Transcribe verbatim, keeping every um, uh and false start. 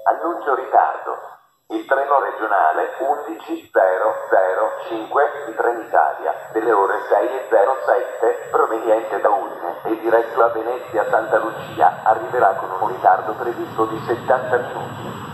Annuncio ritardo. Il treno regionale undici zero zero cinque di Trenitalia delle ore sei e zero sette proveniente da Udine e diretto a Venezia Santa Lucia arriverà con un ritardo previsto di settanta minuti.